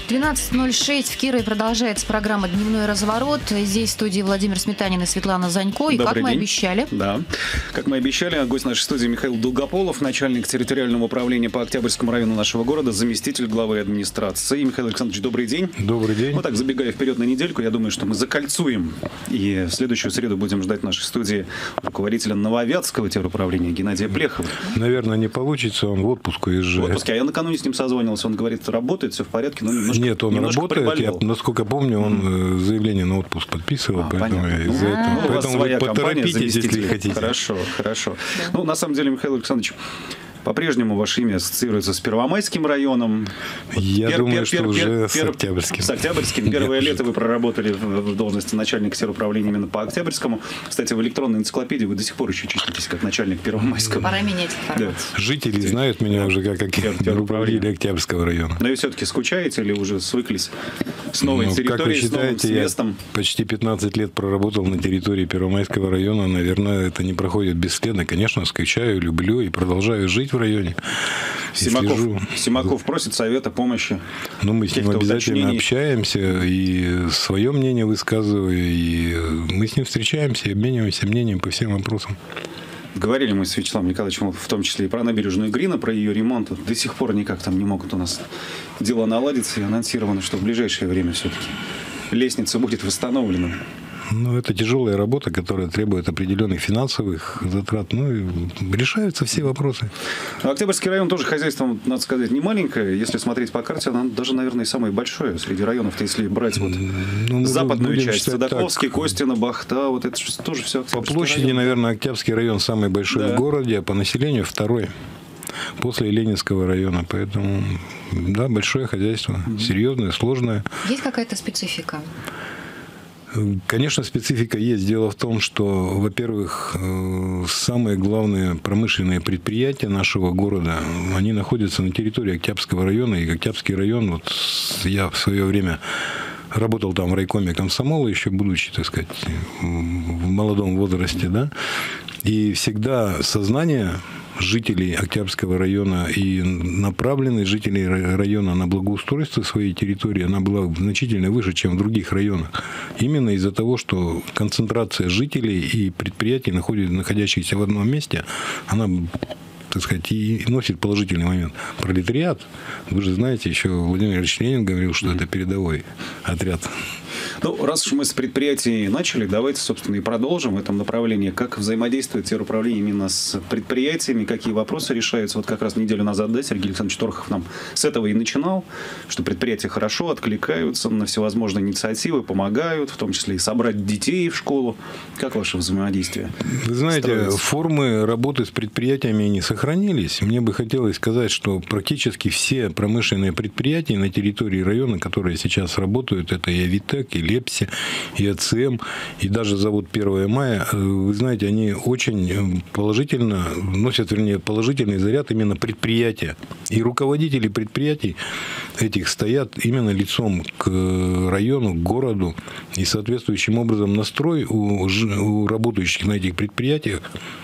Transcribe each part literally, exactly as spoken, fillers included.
двенадцать ноль шесть в Кирове продолжается программа «Дневной разворот». Здесь в студии Владимир Сметанин и Светлана Занько. И Добрый как мы день. обещали... Да, как мы обещали, гость нашей студии Михаил Долгополов, начальник территориального управления по Октябрьскому району нашего города, заместитель главы администрации. Михаил Александрович, добрый день. Добрый день. Вот так, забегая вперед на недельку, я думаю, что мы закольцуем. И в следующую среду будем ждать в нашей студии руководителя Нововятского теруправления Геннадия Плехова. Наверное, не получится, он в отпуск уезжает. В отпуске. А я накануне с ним созвонился, он говорит, работает, все в порядке, но немножко Нет, он немножко работает. Я, насколько помню, он mm. заявление на отпуск подписывал, а, поэтому из-за этого. Ну, поэтому вы поторопитесь, если хотите. Хорошо, хорошо. Да. Ну, на самом деле, Михаил Александрович, по-прежнему ваше имя ассоциируется с Первомайским районом. Я пер, думаю, пер, что пер, уже пер, с Октябрьским. С Октябрьским. Первое лето вы проработали в должности начальника теруправления именно по Октябрьскому. Кстати, в электронной энциклопедии вы до сих пор еще числитесь как начальник Первомайского. Пора менять информацию. Да. Жители знают меня уже как, как руководитель Октябрьского района. Но и все-таки скучаете или уже свыклись с новой ну, территорией, как вы считаете, с новым местом? Я почти пятнадцать лет проработал на территории Первомайского района. Наверное, это не проходит бесследно. Конечно, скучаю, люблю и продолжаю жить в районе. Симаков, Симаков просит совета, помощи. Ну, мы с ним обязательно общаемся, и свое мнение высказываю, и мы с ним встречаемся, и обмениваемся мнением по всем вопросам. Говорили мы с Вячеславом Николаевичем в том числе и про набережную Грина, про ее ремонт. До сих пор никак там не могут у нас дела наладиться, и анонсировано, что в ближайшее время все-таки лестница будет восстановлена. Ну, это тяжелая работа, которая требует определенных финансовых затрат. Ну, и решаются все вопросы. Октябрьский район тоже хозяйством, надо сказать, не маленькое. Если смотреть по карте, она даже, наверное, самое большое среди районов. Если брать вот ну, западную часть, Садаковский, Костина, Бахта, вот это тоже все Октябрьский По площади, район. наверное, Октябрьский район самый большой да. в городе, а по населению второй. После Ленинского района. Поэтому, да, большое хозяйство. Mm-hmm. Серьезное, сложное. Есть какая-то специфика? Конечно, специфика есть. Дело в том, что, во-первых, самые главные промышленные предприятия нашего города, они находятся на территории Октябрьского района. И Октябрьский район, вот я в свое время работал там в райкоме комсомола, еще будучи, так сказать, в молодом возрасте, да, и всегда сознание жителей Октябрьского района и направленность жителей района на благоустройство своей территории, она была значительно выше, чем в других районах. Именно из-за того, что концентрация жителей и предприятий, находящихся в одном месте, она, так сказать, и носит положительный момент. Пролетариат, вы же знаете, еще Владимир Ильич Ленин говорил, что это передовой отряд. Ну, раз уж мы с предприятий начали, давайте, собственно, и продолжим в этом направлении. Как взаимодействует теруправление именно с предприятиями, какие вопросы решаются. Вот как раз неделю назад, да, Сергей Александрович Торохов нам с этого и начинал, что предприятия хорошо откликаются на всевозможные инициативы, помогают, в том числе и собрать детей в школу. Как ваше взаимодействие? Вы знаете, строится? Формы работы с предприятиями не сохранились. Мне бы хотелось сказать, что практически все промышленные предприятия на территории района, которые сейчас работают, это и Авитек, и Лепси, и АЦМ, и даже завод первое мая, вы знаете, они очень положительно носят, вернее, положительный заряд именно предприятия. И руководители предприятий этих стоят именно лицом к району, к городу, и соответствующим образом настрой у, у работающих на этих предприятиях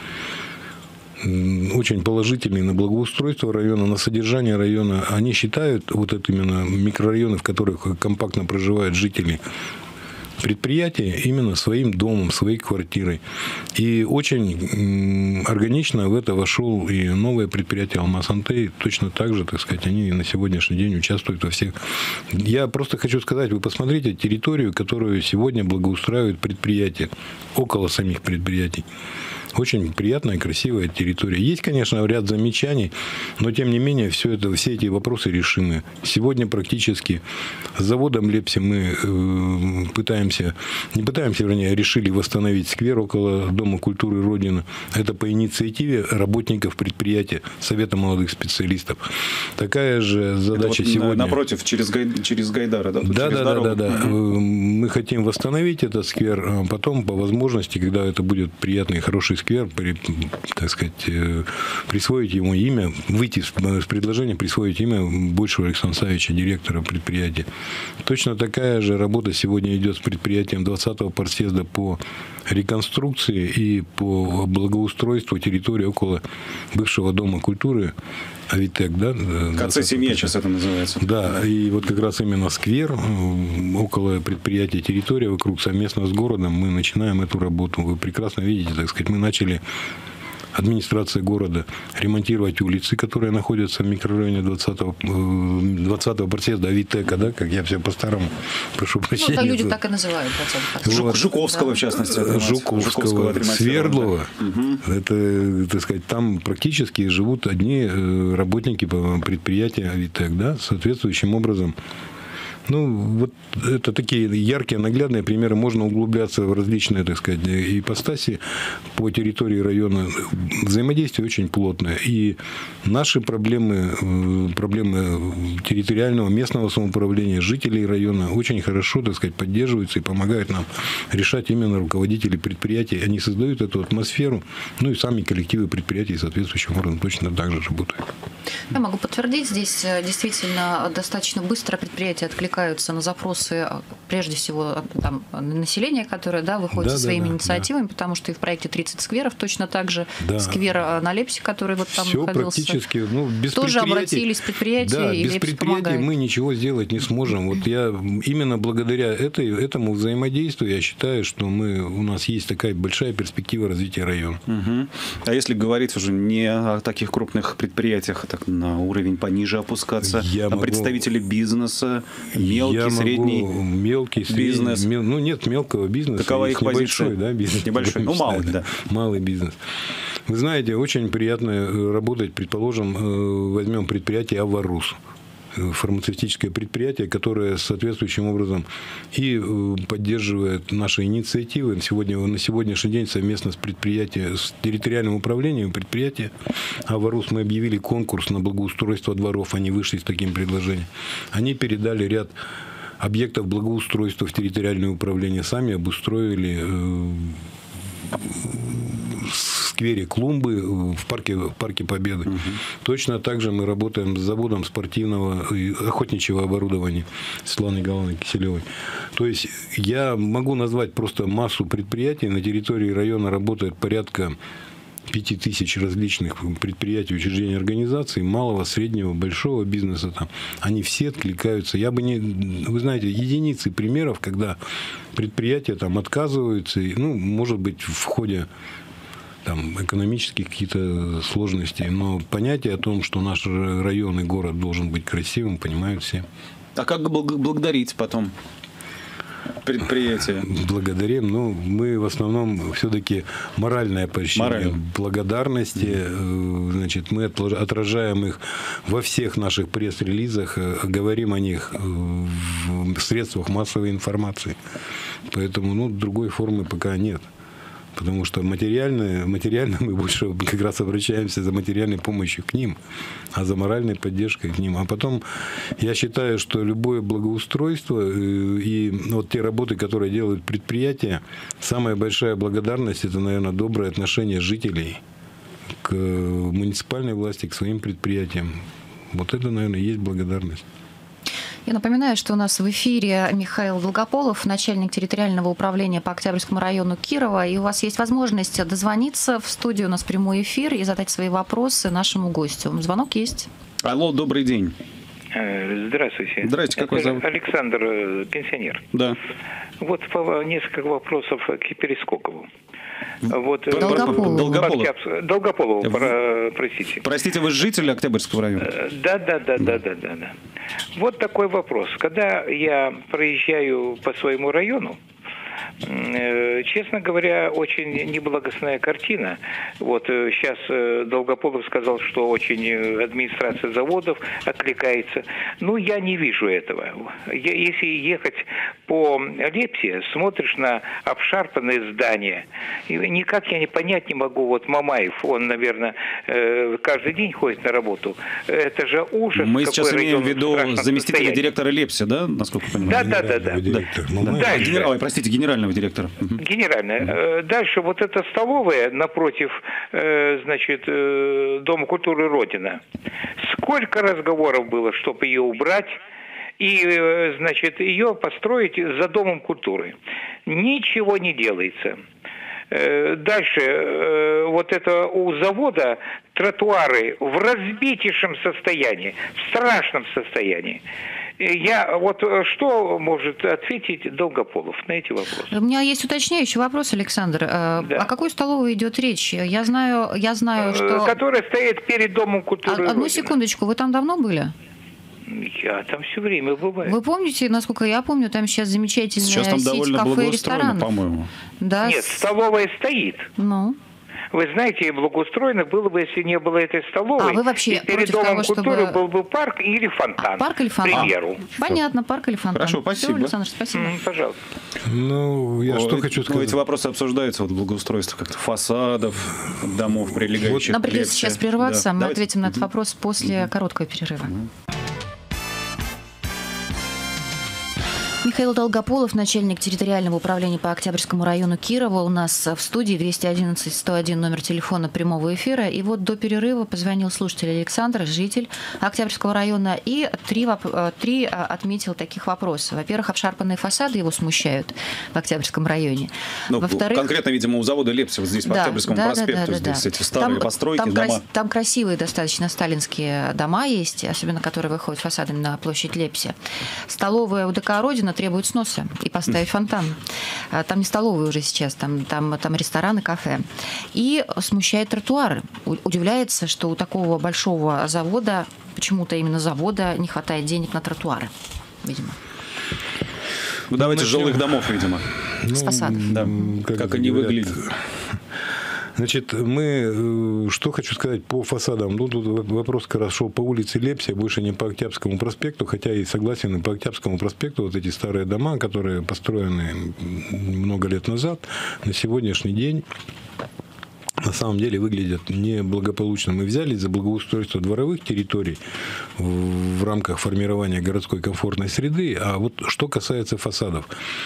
очень положительный на благоустройство района, на содержание района. Они считают вот это именно микрорайоны, в которых компактно проживают жители, предприятие именно своим домом, своей квартирой. И очень органично в это вошел и новое предприятие «Алмаз-Антей». Точно так же, так сказать, они на сегодняшний день участвуют во всех. Я просто хочу сказать, вы посмотрите территорию, которую сегодня благоустраивают предприятия, около самих предприятий. Очень приятная, красивая территория. Есть, конечно, ряд замечаний, но, тем не менее, все, это, все эти вопросы решимы. Сегодня практически с заводом Лепси мы э, пытаемся, не пытаемся, вернее, решили восстановить сквер около Дома культуры Родины. Это по инициативе работников предприятия, Совета молодых специалистов. Такая же задача вот сегодня. Напротив, через, Гай... через Гайдара, да? Да, да, да, да, да. Мы хотим восстановить этот сквер, а потом, по возможности, когда это будет приятный и хороший сквер, при, так сказать, присвоить ему имя, выйти с, с предложением присвоить имя Большего Александра Савича, директора предприятия. Точно такая же работа сегодня идет с предприятием двадцатого партсъезда по реконструкции и по благоустройству территории около бывшего Дома культуры Авитек, да? КЦ-семья сейчас это называется. Да, и вот как раз именно сквер, около предприятия территория вокруг, совместно с городом мы начинаем эту работу. Вы прекрасно видите, так сказать, мы начали, администрация города, ремонтировать улицы, которые находятся в микрорайоне двадцатого, двадцатого проезда Авитека, да, как я все по-старому прошу прощения. Ну, люди так и называют двадцатый вот. Жуковского, да. В частности. Жуковского, Жуковского Свердлова. Да. Угу. Это, так сказать, там практически живут одни работники предприятия Авитек, да, соответствующим образом. Ну, вот это такие яркие, наглядные примеры. Можно углубляться в различные, так сказать, ипостаси по территории района. Взаимодействие очень плотное. И наши проблемы, проблемы территориального, местного самоуправления, жителей района очень хорошо, так сказать, поддерживаются и помогают нам решать именно руководители предприятий. Они создают эту атмосферу. Ну и сами коллективы предприятий соответствующим образом точно так же работают. Я могу подтвердить, здесь действительно достаточно быстро предприятия откликаются на запросы, прежде всего, там, населения, которое, да, выходит да, со своими да, инициативами, да. потому что и в проекте тридцать скверов точно так же. Да. Сквер на Лепсе, который вот там все находился. Практически, ну, без тоже обратились предприятия, да, и без Лепс предприятий помогает. Мы ничего сделать не сможем. Вот я именно благодаря этой, этому взаимодействию я считаю, что мы, у нас есть такая большая перспектива развития района. Угу. А если говорить уже не о таких крупных предприятиях, а так на уровень пониже опускаться, я а могу... представители бизнеса, мелкий, я средний мелкий, бизнес. Средний, мел... Ну, нет мелкого бизнеса. Какова их небольшой, позиция? Да, бизнес. Небольшой, ну, малый, да. Малый бизнес. Вы знаете, очень приятно работать, предположим, возьмем предприятие «Аварус». Фармацевтическое предприятие, которое соответствующим образом и поддерживает наши инициативы. Сегодня, на сегодняшний день совместно с предприятием, с территориальным управлением предприятия «Аварус» мы объявили конкурс на благоустройство дворов. Они вышли с таким предложением. Они передали ряд объектов благоустройства в территориальное управление, сами обустроили в сквере клумбы в парке, в парке Победы. Угу. Точно так же мы работаем с заводом спортивного и охотничьего оборудования Светланы Николаевны Киселевой. То есть я могу назвать просто массу предприятий. На территории района работает порядка пяти тысяч различных предприятий, учреждений, организаций, малого, среднего, большого бизнеса. Там. Они все откликаются. Я бы не... Вы знаете, единицы примеров, когда предприятия там отказываются, ну, может быть, в ходе там, экономических каких-то сложностей. Но понятие о том, что наш район и город должен быть красивым, понимают все. А как благодарить потом предприятия? Благодарим. Ну, мы в основном все-таки моральное поощрение, Мораль. благодарности. Mm-hmm. Значит, мы отражаем их во всех наших пресс-релизах, говорим о них в средствах массовой информации. Поэтому, ну, другой формы пока нет. Потому что материально, материально мы больше как раз обращаемся за материальной помощью к ним, а за моральной поддержкой к ним. А потом я считаю, что любое благоустройство и вот те работы, которые делают предприятия, самая большая благодарность – это, наверное, доброе отношение жителей к муниципальной власти, к своим предприятиям. Вот это, наверное, и есть благодарность. Я напоминаю, что у нас в эфире Михаил Долгополов, начальник территориального управления по Октябрьскому району Кирова. И у вас есть возможность дозвониться в студию, у нас прямой эфир, и задать свои вопросы нашему гостю. Звонок есть. Алло, добрый день. Здравствуйте. Здравствуйте, какой зовут? Александр, пенсионер. Да. Вот несколько вопросов к Перескокову. Вот, Долгополову. Долгополов. Долгополову, про, простите. Простите, вы житель Октябрьского района? Да, да, да, да, да, да, да. Вот такой вопрос. Когда я проезжаю по своему району, честно говоря, очень неблагостная картина. Вот сейчас Долгополов сказал, что очень администрация заводов откликается. Ну, я не вижу этого. Если ехать по Лепсе, смотришь на обшарпанные здания. И никак я не понять не могу. Вот Мамаев, он, наверное, каждый день ходит на работу. Это же ужас. Мы сейчас имеем в виду заместителя состоянии. директора Лепси, да, насколько я понимаю? Да, да, да, да. да. Дальше. Ой, простите, генерального директора. Генеральная. Дальше вот эта столовая напротив, значит, Дома культуры Родина. Сколько разговоров было, чтобы ее убрать и, значит, ее построить за Домом культуры. Ничего не делается. Дальше, вот это у завода тротуары в разбитейшем состоянии, в страшном состоянии. Я вот что может ответить Долгополов на эти вопросы? У меня есть уточняющий вопрос, Александр. Да. О какой столовой идет речь? Я знаю, я знаю, что... Которая стоит перед Домом культуры. Одну секундочку, вы там давно были? Я там все время бываю. Вы помните, насколько я помню, там сейчас замечательная сейчас там сеть довольно кафе и ресторанов, по-моему. Да, Нет, с... столовая стоит. Ну... Вы знаете, благоустроено было бы, если не было этой столовой. А вы вообще и перед против Домом того, культуры чтобы... был бы парк или фонтан. А, парк или фонтан? К примеру. Понятно, парк или фонтан. Хорошо, спасибо. Все, Александр, спасибо. Mm, пожалуйста. Ну, я О, что эти, хочу сказать. Эти вопросы обсуждаются, вот благоустройство как-то фасадов, домов, прилегающих. Нам придется сейчас прерваться. Да. Мы Давайте. ответим на этот вопрос после mm-hmm. короткого перерыва. Mm-hmm. Михаил Долгополов, начальник территориального управления по Октябрьскому району Кирова, у нас в студии. Двести одиннадцать сто один номер телефона прямого эфира. И вот до перерыва позвонил слушатель Александр, житель Октябрьского района, и три, три отметил таких вопросов. Во-первых, обшарпанные фасады его смущают в Октябрьском районе. Ну, Во-вторых, конкретно, видимо, у завода Лепсио, здесь по да, Октябрьскому да, проспекту, да, да, да, здесь да. эти старые там, постройки, там дома. Крас, там красивые достаточно сталинские дома есть, особенно которые выходят фасадами на площадь Лепси. Столовая у ДК «Родина» требует сноса и поставить фонтан. Там не столовые уже сейчас, там, там, там рестораны, кафе. И смущает тротуары. Удивляется, что у такого большого завода, почему-то именно завода, не хватает денег на тротуары, видимо. Ну, давайте Начнем. жилых домов, видимо. Ну, с фасадом. Да. Как, как они говорят, выглядят. Значит, мы, что хочу сказать по фасадам. Ну, тут вопрос как раз шел по улице Лепсия, больше не по Октябрьскому проспекту, хотя и согласен, и по Октябрьскому проспекту вот эти старые дома, которые построены много лет назад, на сегодняшний день на самом деле выглядят неблагополучно. Мы взялись за благоустройство дворовых территорий в рамках формирования городской комфортной среды, а вот что касается фасадов.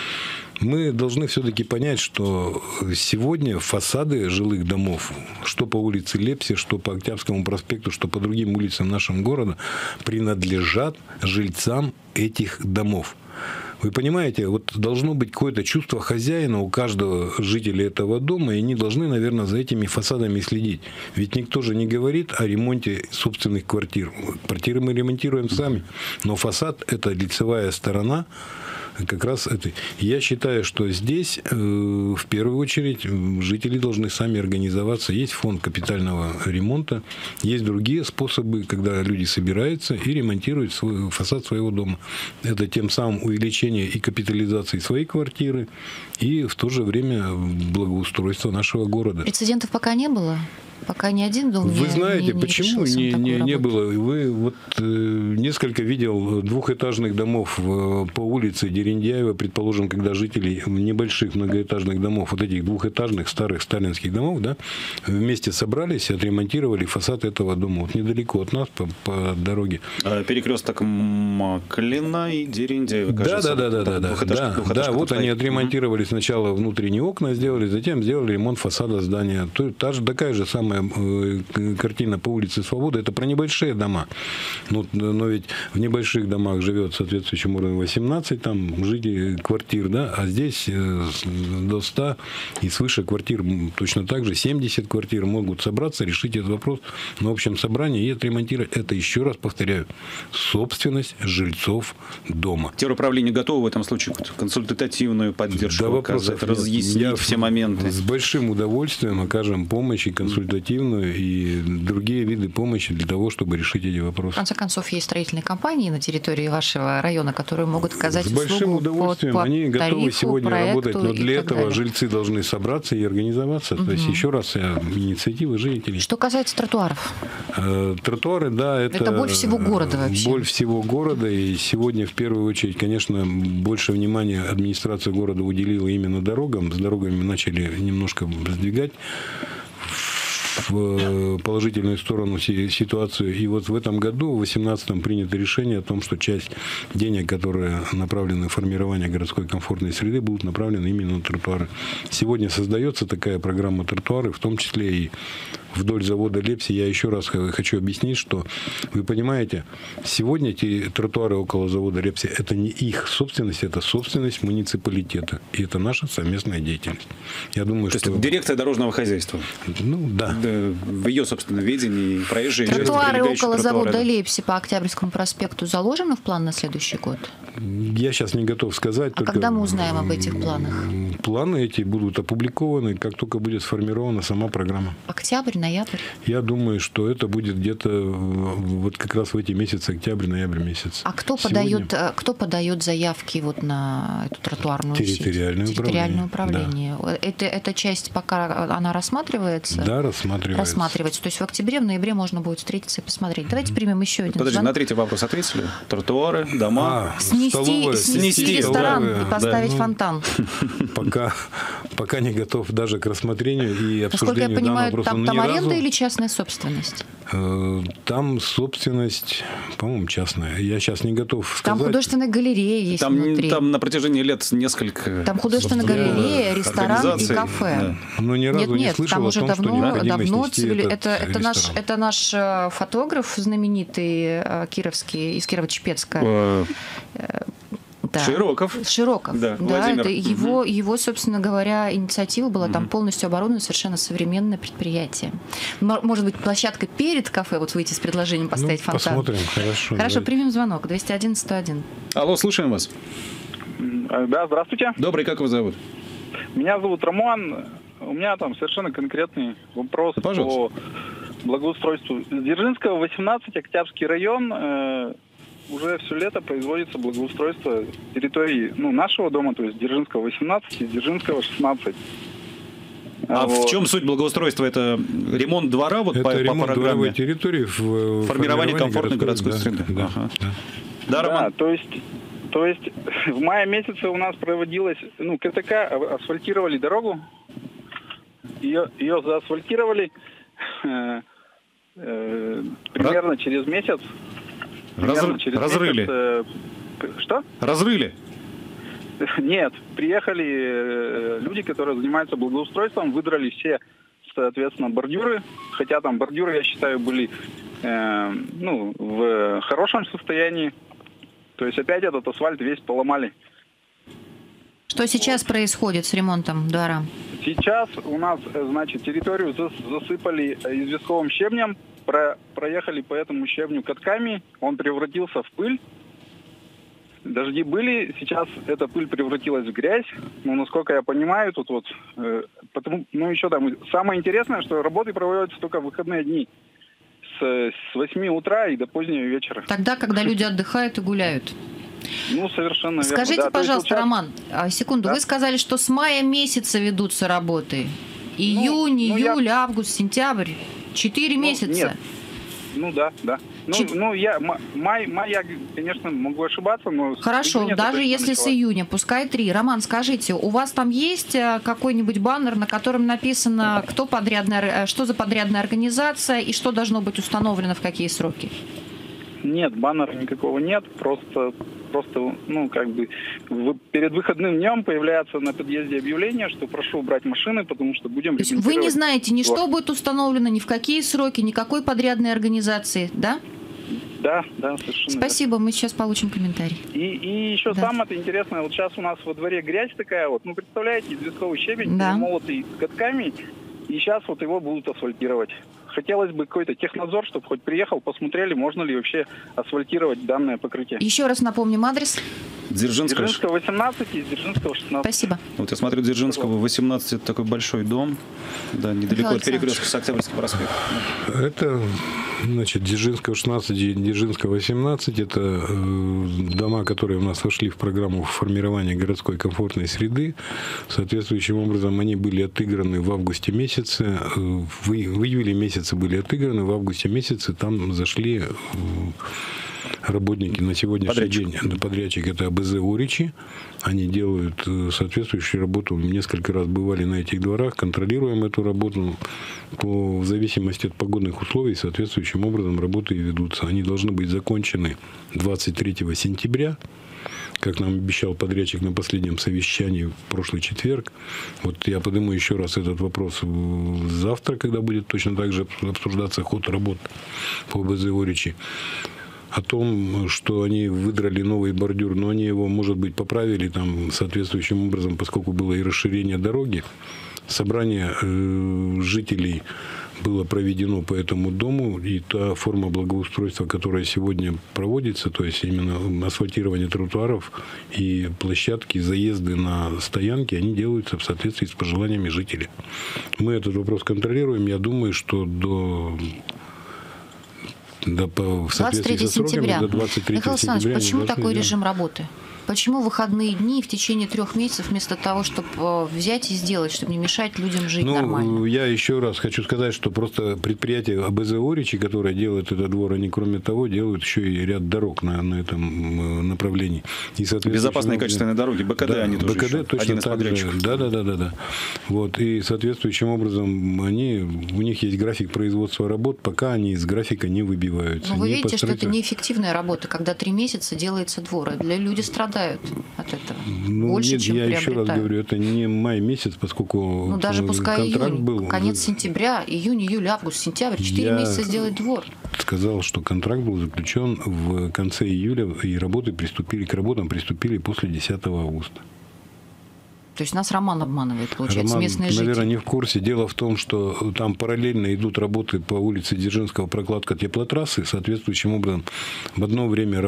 Мы должны все-таки понять, что сегодня фасады жилых домов, что по улице Лепси, что по Октябрьскому проспекту, что по другим улицам нашего города, принадлежат жильцам этих домов. Вы понимаете, вот должно быть какое-то чувство хозяина у каждого жителя этого дома, и они должны, наверное, за этими фасадами следить. Ведь никто же не говорит о ремонте собственных квартир. Квартиры мы ремонтируем сами, но фасад – это лицевая сторона как раз это. Я считаю, что здесь э, в первую очередь жители должны сами организоваться. Есть фонд капитального ремонта, есть другие способы, когда люди собираются и ремонтируют свой, фасад своего дома. Это тем самым увеличение и капитализации своей квартиры, и в то же время благоустройство нашего города. Прецедентов пока не было? Пока ни один дом Вы не, знаете, не, не почему не, не, не было? Вы вот э, несколько видел двухэтажных домов в, по улице Дерендяева, предположим, когда жители небольших многоэтажных домов, вот этих двухэтажных старых сталинских домов, да, вместе собрались и отремонтировали фасад этого дома. Вот недалеко от нас по, по дороге. Перекресток Маклина и Дерендяева, кажется. Да, да, да, да, да, да, да, да. Вот они отремонтировали сначала внутренние окна, сделали, затем сделали ремонт фасада здания. Та же такая же самая картина по улице Свободы. Это про небольшие дома. Но, но ведь в небольших домах живет соответствующим уровнем восемнадцать там жителей квартир, да, а здесь до ста и свыше квартир точно так же семьдесят квартир могут собраться, решить этот вопрос на общем собрании и отремонтировать. Это, еще раз повторяю, собственность жильцов дома. Теруправление готово в этом случае консультативную поддержку да, оказать, разъяснить Я все моменты? С большим удовольствием окажем помощь и консультативную, и другие виды помощи для того, чтобы решить эти вопросы. В конце концов, есть строительные компании на территории вашего района, которые могут оказать услугу. С большим удовольствием. По, по Они готовы тарифу, сегодня работать, но для этого далее. жильцы должны собраться и организоваться. Угу. То есть, еще раз, инициативы жителей. Что касается тротуаров? Тротуары, да, это... Это боль всего города вообще. Боль всего города. И сегодня, в первую очередь, конечно, больше внимания администрация города уделила именно дорогам. С дорогами начали немножко сдвигать в положительную сторону ситуацию. И вот в этом году, в две тысячи восемнадцатом, принято решение о том, что часть денег, которые направлены в формирование городской комфортной среды, будут направлены именно на тротуары. Сегодня создается такая программа тротуары, в том числе и вдоль завода Лепси. Я еще раз хочу объяснить, что вы понимаете, сегодня эти тротуары около завода Лепси – это не их собственность, это собственность муниципалитета. И это наша совместная деятельность. Я думаю, То что... есть дирекция дорожного хозяйства. Ну, да. Да, в ее, собственно, видении проезжие части, Тротуары около тротуары, завода да. Лепси по Октябрьскому проспекту заложены в план на следующий год? Я сейчас не готов сказать. А когда мы узнаем об этих планах? Планы эти будут опубликованы, как только будет сформирована сама программа. Октябрь, ноябрь? Я думаю, что это будет где-то вот как раз в эти месяцы, октябрь, ноябрь месяц. А кто Сегодня... подает, кто подает заявки вот на эту тротуарную Территориальное сеть? управление. Территориальное управление. Да. Это, эта часть пока она рассматривается? Да, рассматривается. Рассматривается. То есть в октябре, в ноябре можно будет встретиться и посмотреть. Давайте примем еще один Подожди, звонок. на третий вопрос ответили? Тротуары, дома. А, Снести, столовая, снести, снести ресторан столовая, и поставить да, ну, фонтан. Пока, пока не готов даже к рассмотрению и обсуждению. Насколько я понимаю, данного там, вопроса. там аренда разу... или частная собственность? Там собственность, по-моему, частная. Я сейчас не готов сказать. Там художественная галерея есть Там, внутри. там на протяжении лет несколько... Там художественная галерея, ресторан и кафе. Да. Но ни разу Нет, не нет, слышал там о уже том, давно, что необходимо давно снести цивили... этот это, это, наш, ресторан. это наш фотограф знаменитый кировский, из Кирово-Чепецка. Э, Да. Широков. Широков, Да, да, Владимир. это его, Мгм. его, собственно говоря, инициатива была, там полностью оборудовано совершенно современное предприятие. М- Может быть, площадка перед кафе, вот выйти с предложением поставить Ну, фонтан. посмотрим, хорошо. Хорошо, давайте. примем звонок, двести один сто один. Алло, слушаем вас. Да, здравствуйте. Добрый, как вас зовут? Меня зовут Роман. У меня там совершенно конкретный вопрос Да, пожалуйста. по благоустройству. С Дзержинского, восемнадцать, Октябрьский район. Э, уже все лето производится благоустройство территории, ну, нашего дома, то есть Дзержинского восемнадцать и Дзержинского шестнадцать. А вот. в чем суть благоустройства? Это ремонт двора вот Это по, по ремонт программе? дворовой территории в Формирование формировании комфортной городской да, среды. Да, Ага. да. Да, Да, Роман? то есть, то есть в мае месяце у нас проводилась, ну, КТК, асфальтировали дорогу, ее, ее заасфальтировали э, э, примерно через месяц. Примерно Разры- через разрыли. месяц, э, что? Разрыли. Нет, приехали э, люди, которые занимаются благоустройством, выдрали все, соответственно, бордюры, хотя там бордюры, я считаю, были э, ну, в хорошем состоянии. То есть опять этот асфальт весь поломали. Что сейчас происходит с ремонтом двора? Сейчас у нас, э, значит, территорию зас- засыпали э, известковым щебнем, про- проехали по этому щебню катками, он превратился в пыль. Дожди были, сейчас эта пыль превратилась в грязь. Ну, насколько я понимаю, тут вот... Э, потому, ну, еще там... Самое интересное, что работы проводятся только в выходные дни. С, с восьми утра и до позднего вечера. Тогда, когда люди отдыхают и гуляют. Ну, совершенно верно. Скажите, Да, то есть пожалуйста, вот сейчас- Роман, а, секунду, Да. вы сказали, что с мая месяца ведутся работы. Июнь, ну, я- июль, август, сентябрь. Четыре Ну, месяца. нет. Ну да, да. Ну, Чет- ну я, м- май, май, я, конечно, могу ошибаться, но... с Хорошо, июня даже это точно если с началось. июня, пускай три. Роман, скажите, у вас там есть э, какой-нибудь баннер, на котором написано, кто подрядная, э, что за подрядная организация и что должно быть установлено в какие сроки? Нет, баннера никакого нет, просто, просто, ну, как бы, в- перед выходным днем появляется на подъезде объявление, что прошу убрать машины, потому что будем То есть вы не ремонтировать знаете ни двор. что будет установлено, ни в какие сроки, никакой подрядной организации, да? Да, да, совершенно. Спасибо, мы сейчас получим комментарий. верно. И, и еще Да. самое интересное, вот сейчас у нас во дворе грязь такая вот, ну, представляете, известковый щебень, Да. молотый катками, и сейчас вот его будут асфальтировать. Хотелось бы какой-то технадзор, чтобы хоть приехал, посмотрели, можно ли вообще асфальтировать данное покрытие. Еще раз напомним адрес. Дзержинского. Дзержинского восемнадцать и Дзержинского шестнадцать. Спасибо. Вот я смотрю, Дзержинского восемнадцать, это такой большой дом. Да, недалеко Михаил от перекрестка с Октябрьским проспектом. Это, значит, Дзержинского шестнадцать и Дзержинского восемнадцать. Это э, дома, которые у нас вошли в программу формирования городской комфортной среды. Соответствующим образом они были отыграны в августе месяце. Э, в, в июле месяце были отыграны, в августе месяце там зашли... Э, работники на сегодняшний Подрядчик. день, подрядчик это АБЗ Оричи, они делают соответствующую работу, несколько раз бывали на этих дворах, контролируем эту работу, по, в зависимости от погодных условий, соответствующим образом работы и ведутся. Они должны быть закончены двадцать третьего сентября, как нам обещал подрядчик на последнем совещании в прошлый четверг. Вот я подниму еще раз этот вопрос завтра, когда будет точно так же обсуждаться ход работ по АБЗ Оричи. О том, что они выдрали новый бордюр, но они его, может быть, поправили там соответствующим образом, поскольку было и расширение дороги. Собрание э, жителей было проведено по этому дому, и та форма благоустройства, которая сегодня проводится, то есть именно асфальтирование тротуаров и площадки, заезды на стоянки, они делаются в соответствии с пожеланиями жителей. Мы этот вопрос контролируем. Я думаю, что до... Да, по, в соответствии со сроками, до двадцать третьего Михаил сентября. Александрович, почему такой делать? Режим работы? Почему выходные дни в течение трех месяцев вместо того, чтобы взять и сделать, чтобы не мешать людям жить ну, нормально? Я еще раз хочу сказать, что просто предприятие АБЗ Оричи, которое делает этот двор, они, кроме того, делают еще и ряд дорог на, на этом направлении. И, безопасные качественные дороги, БКД, да, они тоже БКД еще, точно один из так подрядчиков. Же, да, да, да, да, да. Вот, и соответствующим образом они, у них есть график производства работ, пока они из графика не выбиваются. Но вы не видите, построить... что это неэффективная работа, когда три месяца делается двор, и для люди страдают от этого. Ну, больше, нет, чем я приобретают. еще раз говорю, это не май месяц, поскольку ну, даже пускай контракт июнь, был. конец сентября, июнь, июль, август, сентябрь, четыре месяца сделать двор. Сказал, что контракт был заключен в конце июля, и работы приступили, к работам приступили после десятого августа. То есть нас Роман обманывает, получается, Роман, местные наверное, жители. не в курсе. Дело в том, что там параллельно идут работы по улице Дзержинского, прокладка теплотрассы. Соответствующим образом в одно время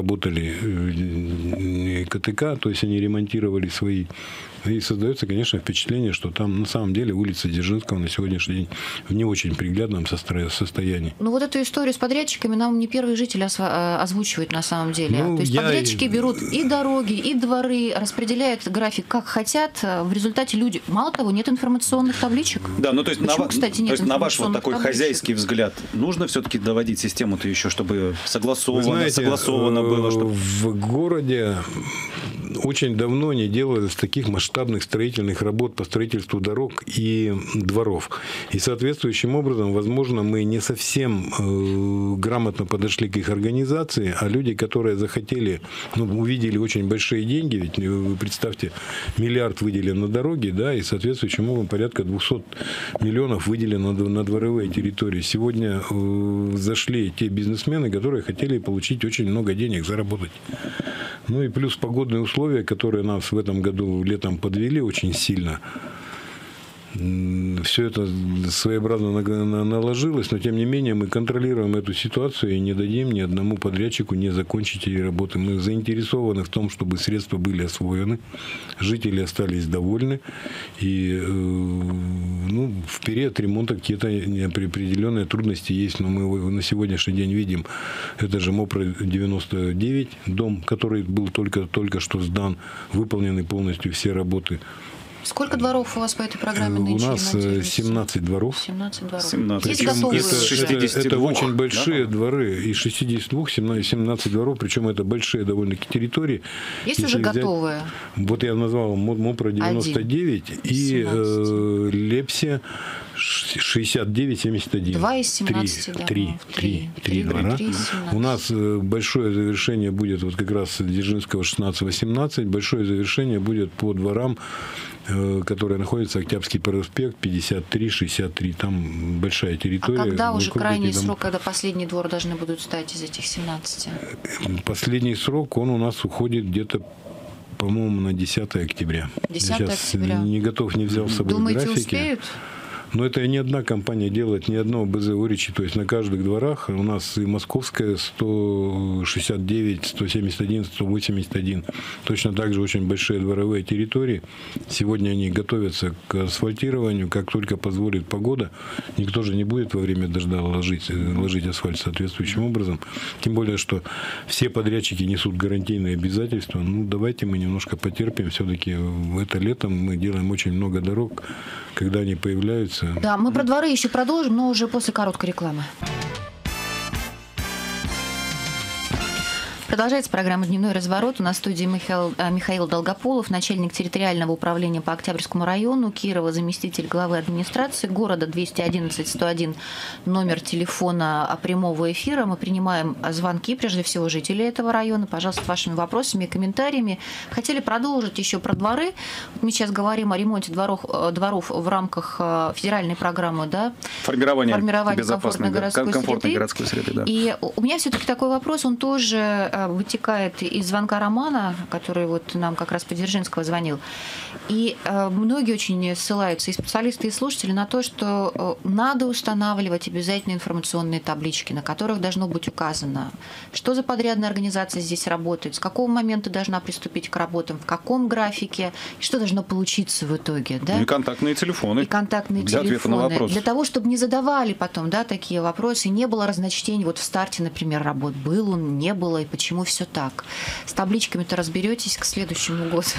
работали КТК, то есть они ремонтировали свои. И создается, конечно, впечатление, что там на самом деле улица Дзержинского на сегодняшний день в не очень приглядном состоянии. Ну вот эту историю с подрядчиками нам не первые жители озвучивают на самом деле. Ну, то есть я... подрядчики берут и дороги, и дворы, распределяют график как хотят. В результате люди... Мало того, нет информационных табличек. Да, ну то есть, Почему, на, кстати, нет то есть на ваш вот такой табличек? хозяйский взгляд, нужно все-таки доводить систему-то еще, чтобы согласовано, знаете, согласовано было? Чтобы... В городе очень давно не делалось таких масштабных строительных работ по строительству дорог и дворов. И соответствующим образом, возможно, мы не совсем э, грамотно подошли к их организации, а люди, которые захотели, ну, увидели очень большие деньги, ведь вы представьте, миллиард выделен на дороги, да, и соответствующим образом порядка двухсот миллионов выделено на, на дворовые территории. Сегодня э, зашли те бизнесмены, которые хотели получить очень много денег, заработать. Ну и плюс погодные условия, которые нас в этом году летом подвели очень сильно. Все это своеобразно наложилось, но тем не менее мы контролируем эту ситуацию и не дадим ни одному подрядчику не закончить эти работы. Мы заинтересованы в том, чтобы средства были освоены, жители остались довольны, и ну, в период ремонта какие-то определенные трудности есть, но мы на сегодняшний день видим, это же МОПР девяносто девять, дом, который был только, только что сдан, выполнены полностью все работы. Сколько дворов у вас по этой программе нынче У нас семнадцать дворов. семнадцать дворов. семнадцать. Есть готовые? Из шестидесяти это, это двух, очень большие да? дворы. Из шестидесяти двух семнадцать дворов, причем это большие довольно-таки территории. Есть Если уже взять, готовые? Вот я назвал МОПРа девяносто девять и э, Лепсе шестьдесят девять семьдесят один. Два из семнадцати, да. Три, три, три двора. У нас большое завершение будет вот как раз Дзержинского шестнадцать восемнадцать. Большое завершение будет по дворам, которые находятся Октябрьский проспект пятьдесят три шестьдесят три. Там большая территория. А когда уже крайний дом... срок, когда последний двор должны будут стать из этих семнадцати? Последний срок, он у нас уходит где-то, по-моему, на десятое октября. десятое Сейчас октября. Не готов, не взял с собой Думаете, графики. успеют? Но это не одна компания делает, ни одного БЗ Оричи. То есть на каждых дворах у нас и московская сто шестьдесят девять, сто семьдесят один, сто восемьдесят один. Точно так же очень большие дворовые территории. Сегодня они готовятся к асфальтированию. Как только позволит погода, никто же не будет во время дождя ложить, ложить асфальт соответствующим образом. Тем более, что все подрядчики несут гарантийные обязательства. Ну, давайте мы немножко потерпим. Все-таки это летом мы делаем очень много дорог, когда они появляются. Да, мы про дворы еще продолжим, но уже после короткой рекламы. Продолжается программа «Дневной разворот». У нас в студии Михаил, Михаил Долгополов, начальник территориального управления по Октябрьскому району Кирова, заместитель главы администрации города, двести одиннадцать сто один номер телефона прямого эфира. Мы принимаем звонки, прежде всего, жителей этого района. Пожалуйста, вашими вопросами и комментариями. Хотели продолжить еще про дворы. Вот мы сейчас говорим о ремонте дворов, дворов в рамках федеральной программы, да? Формирование, Формирование безопасной комфортной городской, комфортной среды. городской среды. Да. И у меня все-таки такой вопрос, он тоже вытекает из звонка Романа, который вот нам как раз по Дзержинского звонил. И многие очень ссылаются, и специалисты, и слушатели, на то, что надо устанавливать обязательно информационные таблички, на которых должно быть указано, что за подрядная организация здесь работает, с какого момента должна приступить к работам, в каком графике, и что должно получиться в итоге. Да? И контактные телефоны. И контактные для телефоны. Ответа на вопрос. Для того, чтобы не задавали потом, да, такие вопросы, не было разночтений. Вот в старте, например, работ был он, не было, и почему все так. С табличками-то разберетесь к следующему году?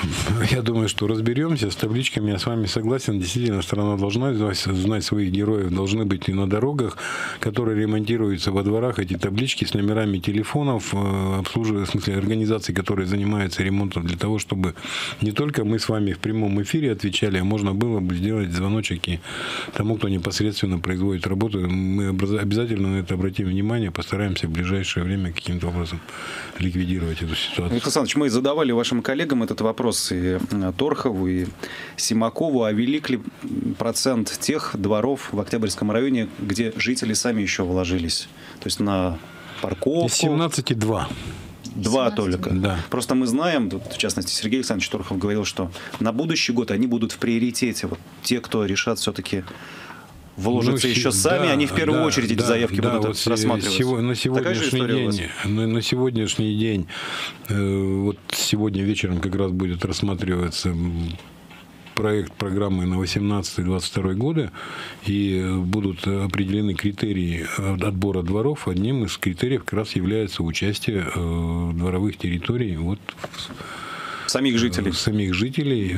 Я думаю, что разберемся. С табличками я с вами согласен. Действительно, страна должна знать своих героев, должны быть и на дорогах, которые ремонтируются во дворах, эти таблички с номерами телефонов, обслуживая, в смысле, организаций, которые занимаются ремонтом, для того, чтобы не только мы с вами в прямом эфире отвечали, а можно было бы сделать звоночек и тому, кто непосредственно производит работу. Мы обязательно на это обратим внимание, постараемся в ближайшее время каким-то образом ликвидировать эту ситуацию. Михаил Александрович, мы задавали вашим коллегам этот вопрос, и Торхову, и Симакову, а велик ли процент тех дворов в Октябрьском районе, где жители сами еще вложились? То есть на парковку? Из семнадцати два. Два только. Да. Просто мы знаем, в частности, Сергей Александрович Торхов говорил, что на будущий год они будут в приоритете. Вот те, кто решат все-таки вложиться ну, еще сами, да, они в первую да, очередь эти да, заявки да, будут вот рассматриваться. Сего, на, сегодняшний день, на, на сегодняшний день, э, вот сегодня вечером как раз будет рассматриваться проект программы на восемнадцатый — двадцать второй годы, и будут определены критерии отбора дворов. Одним из критериев как раз является участие э, дворовых территорий вот самих жителей. Самих жителей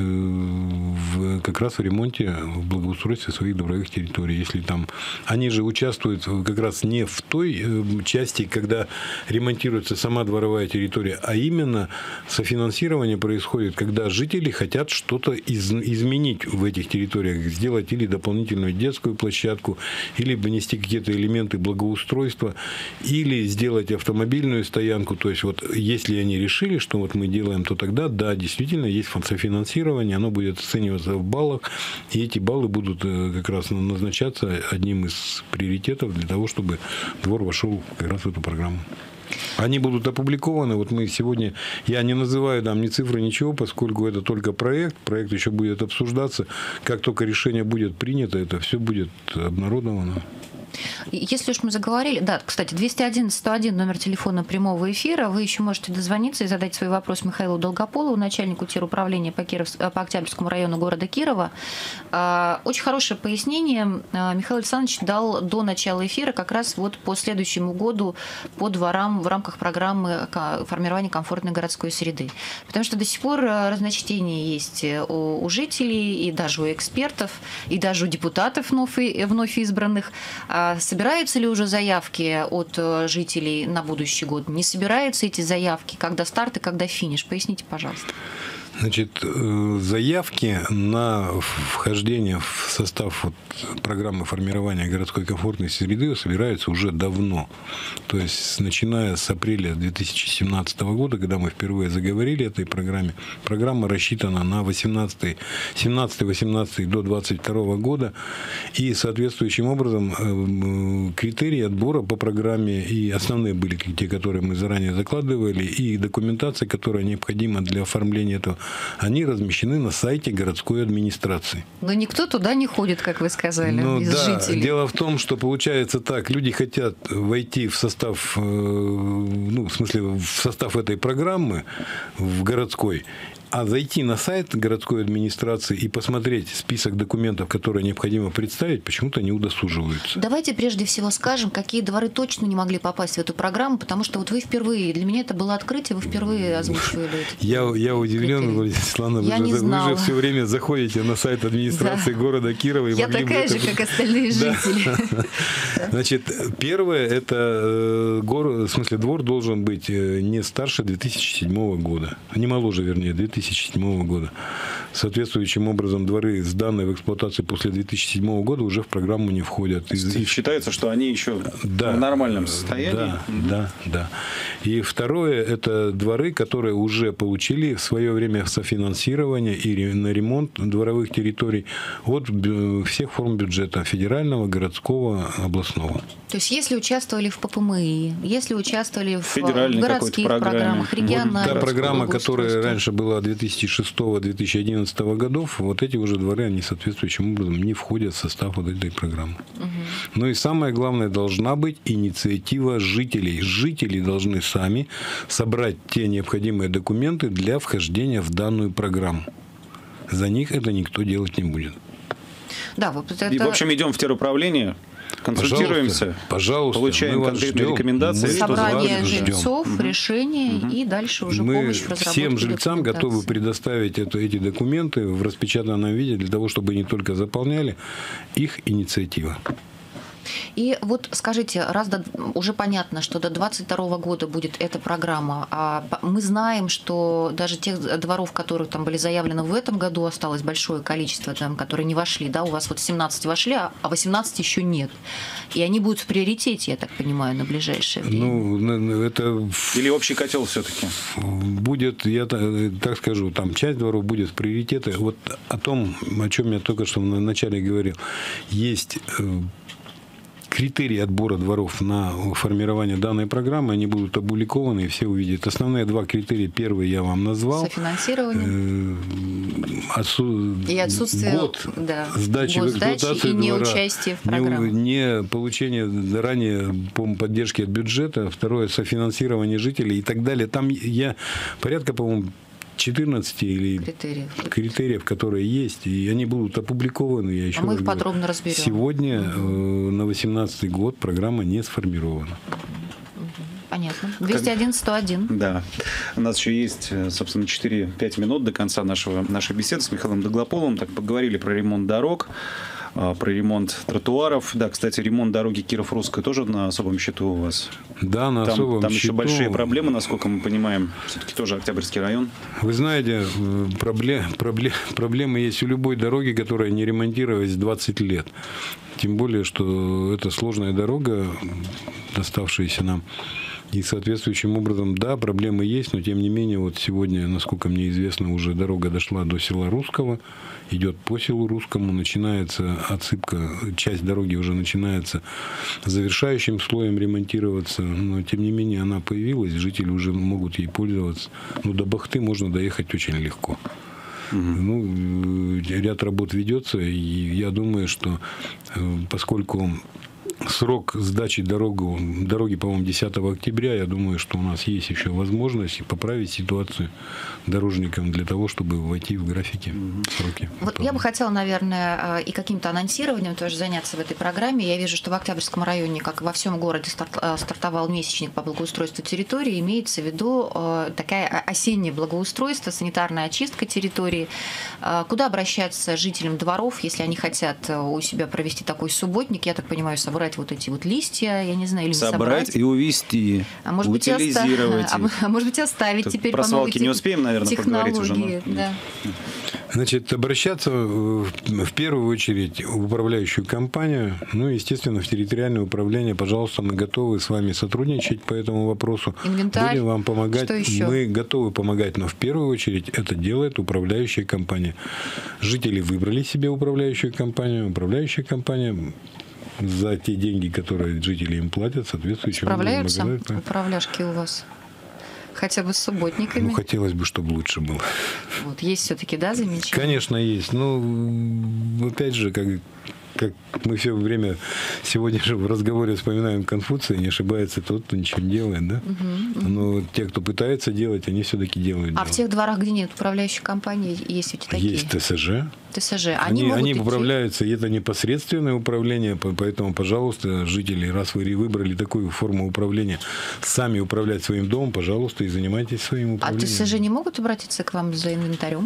в, как раз в ремонте, в благоустройстве своих дворовых территорий. Если там они же участвуют как раз не в той части, когда ремонтируется сама дворовая территория, а именно софинансирование происходит, когда жители хотят что-то из, изменить в этих территориях, сделать или дополнительную детскую площадку, или внести какие-то элементы благоустройства, или сделать автомобильную стоянку. То есть вот если они решили, что вот мы делаем, то тогда да, действительно, есть софинансирование, оно будет оцениваться в баллах, и эти баллы будут как раз назначаться одним из приоритетов для того, чтобы двор вошел как раз в эту программу. Они будут опубликованы. Вот мы сегодня, я не называю там ни цифры, ничего, поскольку это только проект. Проект еще будет обсуждаться. Как только решение будет принято, это все будет обнародовано. Если уж мы заговорили, да, кстати, двести одиннадцать сто один номер телефона прямого эфира, вы еще можете дозвониться и задать свой вопрос Михаилу Долгополову, начальнику теруправления по, Киров... по Октябрьскому району города Кирова. Очень хорошее пояснение Михаил Александрович дал до начала эфира как раз вот по следующему году по дворам в рамках программы формирования комфортной городской среды. Потому что до сих пор разночтения есть у жителей и даже у экспертов, и даже у депутатов вновь, вновь избранных. Собираются ли уже заявки от жителей на будущий год? Не собираются эти заявки? Когда старт и когда финиш? Поясните, пожалуйста. Значит, заявки на вхождение в состав вот программы формирования городской комфортной среды собираются уже давно. То есть, начиная с апреля две тысячи семнадцатого года, когда мы впервые заговорили о этой программе, программа рассчитана на семнадцатый, восемнадцатый до двадцать второго года. И соответствующим образом критерии отбора по программе, и основные были те, которые мы заранее закладывали, и документация, которая необходима для оформления этого, они размещены на сайте городской администрации. Но никто туда не ходит, как вы сказали, ну, из да, жителей. Дело в том, что получается так, люди хотят войти в состав, ну, в смысле, в состав этой программы, в городской, А зайти на сайт городской администрации и посмотреть список документов, которые необходимо представить, почему-то не удосуживаются. Давайте прежде всего скажем, какие дворы точно не могли попасть в эту программу, потому что вот вы впервые, для меня это было открытие, вы впервые озвучивали это. Я, я удивлен, Владислава, вы, вы же все время заходите на сайт администрации да. города Кирова. И я такая же, как остальные жители. Значит, первое, это город, в смысле, двор должен быть не старше две тысячи седьмого года, не моложе, вернее, две тысячи седьмого года. Соответствующим образом дворы, сданные в эксплуатацию после две тысячи седьмого года, уже в программу не входят. И считается, что они еще да, в нормальном состоянии. Да, mm-hmm. да, да. И второе, это дворы, которые уже получили в свое время софинансирование и на ремонт дворовых территорий от всех форм бюджета, федерального, городского, областного. То есть, если участвовали в ППМИ, если участвовали в городских программах, региональных. Вот та программа, которая раньше была две тысячи шестого — две тысячи одиннадцатого годов, вот эти уже дворы, они соответствующим образом не входят в состав вот этой программы. Угу. Ну и самое главное, должна быть инициатива жителей. Жители должны сами собрать те необходимые документы для вхождения в данную программу. За них это никто делать не будет. Да, вот это... И, в общем, идем в теруправление, консультируемся, пожалуйста, пожалуйста, получаем конкретные ждем. рекомендации. Собрание жильцов, угу. решение угу. и дальше уже Мы помощь в разработке всем жильцам готовы предоставить это, эти документы в распечатанном виде для того, чтобы не только заполняли их инициатива. И вот скажите, раз до, уже понятно, что до двадцать второго года будет эта программа, а мы знаем, что даже тех дворов, которые там были заявлены в этом году, осталось большое количество, там, которые не вошли, да, у вас вот семнадцать вошли, а восемнадцать еще нет. И они будут в приоритете, я так понимаю, на ближайшее время. Ну, это... Или общий котел все-таки? Будет, я так скажу, там часть дворов будет в приоритете. Вот о том, о чем я только что в начале говорил, есть... Критерии отбора дворов на формирование данной программы, они будут опубликованы, и все увидят. Основные два критерия. Первый я вам назвал. Софинансирование. Отсу... И отсутствие год да, сдачи в эксплуатацию и двора. неучастие в программе. Не, не получение ранее поддержки от бюджета. Второе, софинансирование жителей и так далее. Там я порядка, по-моему, четырнадцать или критериев. критериев, которые есть, и они будут опубликованы. Я еще а мы их говорю, подробно разберем. Сегодня угу. э, на восемнадцатый год программа не сформирована. Понятно. двести одиннадцать сто один. Да. У нас еще есть, собственно, четыре-пять минут до конца нашего, нашей беседы с Михаилом Долгополовым. Так, поговорили про ремонт дорог, про ремонт тротуаров. Да, кстати, ремонт дороги Киров-Русская тоже на особом счету у вас. Да, на там, особом там счету. Там еще большие проблемы, насколько мы понимаем. Все-таки тоже Октябрьский район. Вы знаете, проблем, проблем, проблемы есть у любой дороги, которая не ремонтировалась двадцать лет. Тем более, что это сложная дорога, доставшаяся нам. И соответствующим образом, да, проблемы есть, но тем не менее, вот сегодня, насколько мне известно, уже дорога дошла до села Русского, идет по селу Русскому, начинается отсыпка, часть дороги уже начинается завершающим слоем ремонтироваться, но тем не менее она появилась, жители уже могут ей пользоваться. Но до Бахты можно доехать очень легко. Угу. Ну, ряд работ ведется, и я думаю, что поскольку срок сдачи дорогу, дороги, по-моему, десятого октября, я думаю, что у нас есть еще возможность поправить ситуацию дорожникам для того, чтобы войти в графики сроки. Вот я бы хотела, наверное, и каким-то анонсированием тоже заняться в этой программе. Я вижу, что в Октябрьском районе, как и во всем городе, стартовал месячник по благоустройству территории. Имеется в виду такая осеннее благоустройство, санитарная очистка территории. Куда обращаться жителям дворов, если они хотят у себя провести такой субботник? Я так понимаю, собрать вот эти вот листья, я не знаю, или собрать, собрать и увезти, а может утилизировать. Быть, оста... а, а может быть, оставить Тут теперь про по новой свалки не успеем, наверное, поговорить уже. Но... Да. Значит, обращаться в первую очередь в управляющую компанию, ну, естественно, в территориальное управление. Пожалуйста, мы готовы с вами сотрудничать по этому вопросу. Инвентарь. Будем вам помогать. Что еще? Мы готовы помогать, но в первую очередь это делает управляющая компания. Жители выбрали себе управляющую компанию. Управляющая компания за те деньги, которые жители им платят, соответствующим образом. Справляются управляшки у вас? Хотя бы с субботниками? Ну, хотелось бы, чтобы лучше было. Вот, есть все-таки, да, замечания? Конечно, есть. Ну, опять же, как, как мы все время сегодня же в разговоре вспоминаем Конфуция, не ошибается тот, кто ничего не делает, да? Угу, угу. Но те, кто пытается делать, они все-таки делают. А дело. в тех дворах, где нет управляющей компании, есть ведь такие? Есть ТСЖ. ТСЖ. Они, они, могут они идти... управляются, и это непосредственное управление, поэтому, пожалуйста, жители, раз вы выбрали такую форму управления, сами управлять своим домом, пожалуйста, и занимайтесь своим управлением. А ТСЖ не могут обратиться к вам за инвентарем?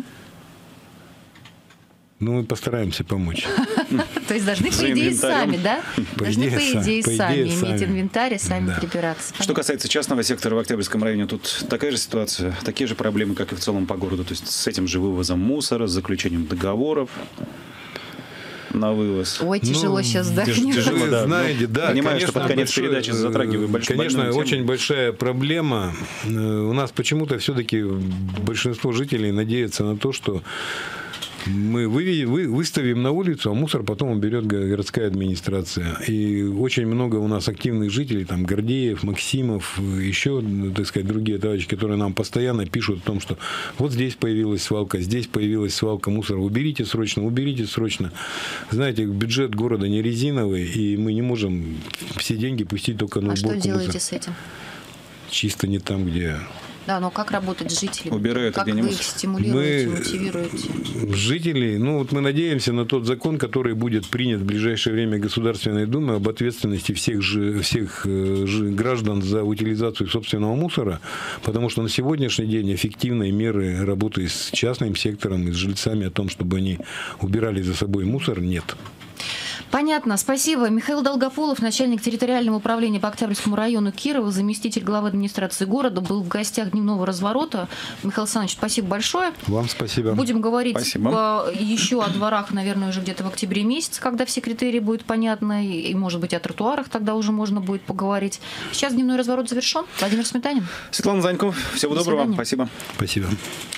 Ну, мы постараемся помочь. То есть должны, по идее, сами, да? Должны, по идее, сами иметь инвентарь и сами прибираться. Что касается частного сектора в Октябрьском районе, тут такая же ситуация, такие же проблемы, как и в целом по городу. То есть с этим же вывозом мусора, с заключением договоров на вывоз. Ой, тяжело ну, сейчас, да? Тяжело, Вы да. знаете, да. Понимаю, конечно, что под конец большой, передачи затрагиваю большую Конечно, очень тему. большая проблема. У нас почему-то все-таки большинство жителей надеются на то, что мы выведем, вы, выставим на улицу, а мусор потом уберет городская администрация. И очень много у нас активных жителей, там Гордеев, Максимов, еще, так сказать, другие товарищи, которые нам постоянно пишут о том, что вот здесь появилась свалка, здесь появилась свалка мусора. Уберите срочно, уберите срочно. Знаете, бюджет города не резиновый, и мы не можем все деньги пустить только на а уборку мусора. А что делаете с этим? Чисто не там, где... Да, но как работать с жителями? Убирают, как вы их стимулируете, мы... мотивируете? Жителей, ну вот мы надеемся на тот закон, который будет принят в ближайшее время Государственной Думой об ответственности всех, же, всех же граждан за утилизацию собственного мусора, потому что на сегодняшний день эффективной меры работы с частным сектором и с жильцами о том, чтобы они убирали за собой мусор, нет. Понятно, спасибо. Михаил Долгополов, начальник территориального управления по Октябрьскому району Кирова, заместитель главы администрации города, был в гостях дневного разворота. Михаил Александрович, спасибо большое. Вам спасибо. Будем говорить спасибо. еще о дворах, наверное, уже где-то в октябре месяце, когда все критерии будут понятны, и, может быть, о тротуарах тогда уже можно будет поговорить. Сейчас дневной разворот завершен. Владимир Сметанин. Светлана Занько, всего До доброго. свидания. Спасибо. Спасибо.